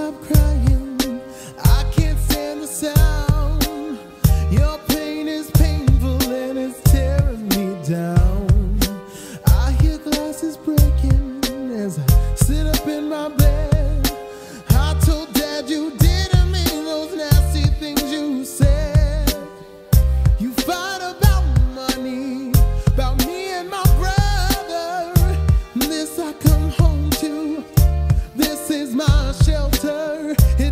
stop crying. I can't stand the sound. Your pain is painful and it's tearing me down. I hear glasses breaking as I sit up in my bed. I told Dad you didn't mean those nasty things you said. You fight about money, about me and my brother. This I come home to. This is my shelter.